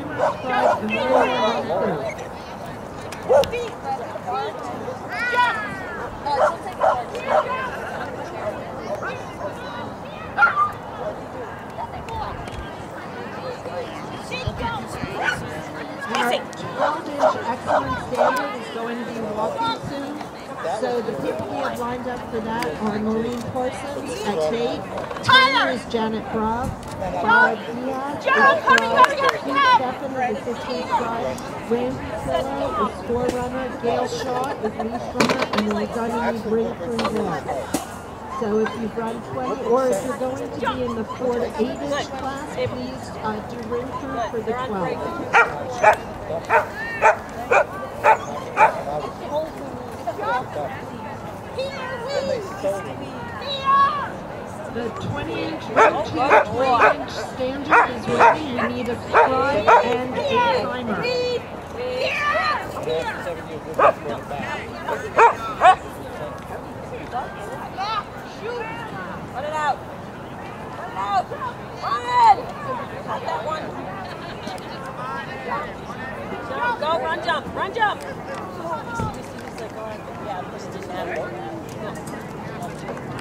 subscribe, and learn more about food. Our 12-inch excellent standard is going to be walking soon. So the people we have lined up for that are Maureen Parsons at Tate, Tanner is Janet Brock, Bob Diaz is Brock, Steve Steffen is assistant scribe, Randy Pillow is score runner, Gail Shaw is leash runner, and then we're going to need ring crew there. So if you've run 20, or if you're going to be in the 4 to 8-inch class, please do ring crew for the 12. The 20-inch, 20-inch standard is ready. You need a scribe and a timer. Run it out. Run it out. Run! Got that one. Go, run jump. Run jump. Yeah, push it in there.